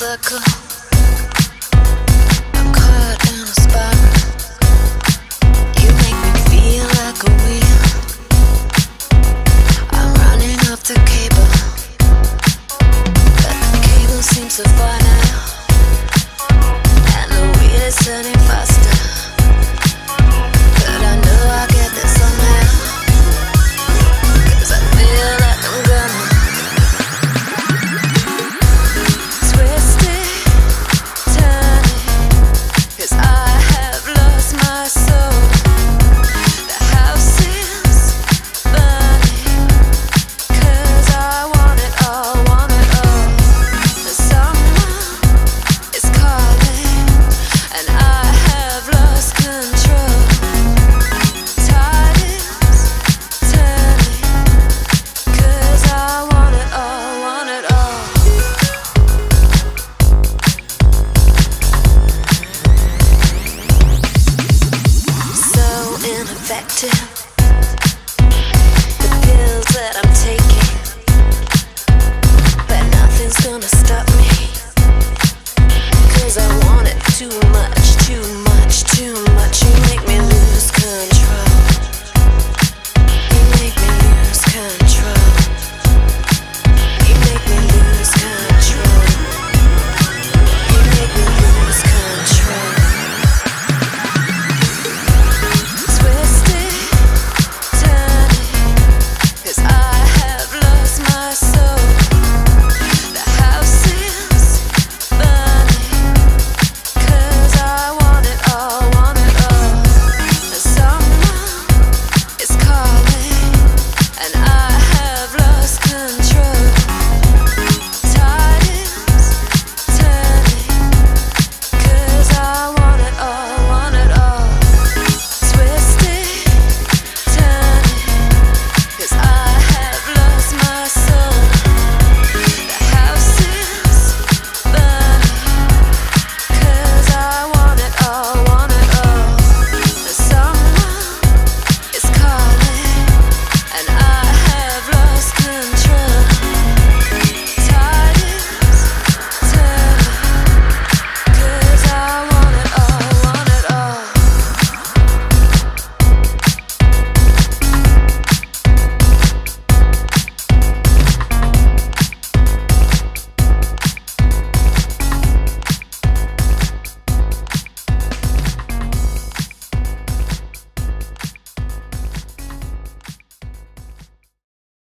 circle. I'm caught in a spiral. You make me feel like a wheel. I'm running off the cable, but the cable seems so far now, and the wheel is turning faster. But I know I'll get there somehow, 'cause I feel like I'm gonna ineffective.